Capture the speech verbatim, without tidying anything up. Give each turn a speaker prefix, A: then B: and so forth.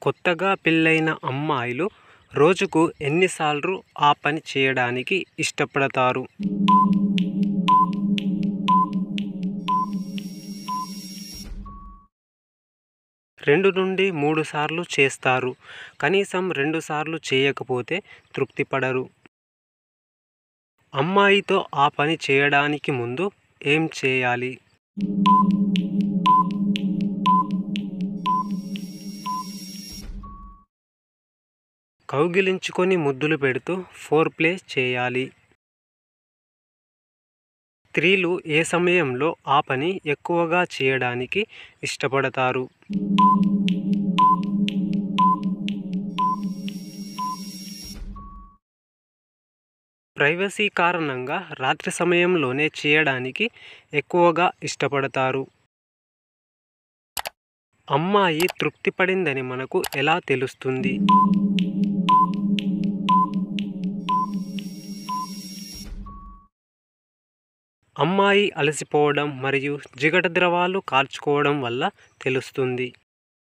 A: కొత్తగా పెళ్ళైన అమ్మాయిలు రోజుకు ఎన్నిసార్లు ఆ పని చేయడానికి ఇష్టపడతారు? రెండు నుండి మూడు సార్లు చేస్తారు. కనీసం రెండు సార్లు చేయకపోతే తృప్తి పడరు. అమ్మాయితో ఆ పని చేయడానికి ముందు ఏం చేయాలి? కౌగిలించుకొని ముద్దులు పెడుతూ ఫోర్ ప్లే చేయాలి. స్త్రీలు ఏ సమయంలో ఆ పని ఎక్కువగా చేయడానికి ఇష్టపడతారు? ప్రైవసీ కారణంగా రాత్రి సమయంలోనే చేయడానికి ఎక్కువగా ఇష్టపడతారు. అమ్మాయి తృప్తి పడిందని మనకు ఎలా తెలుస్తుంది? అమ్మాయి అలసిపోవడం మరియు జిగట ద్రవాలు కార్చుకోవడం వల్ల తెలుస్తుంది.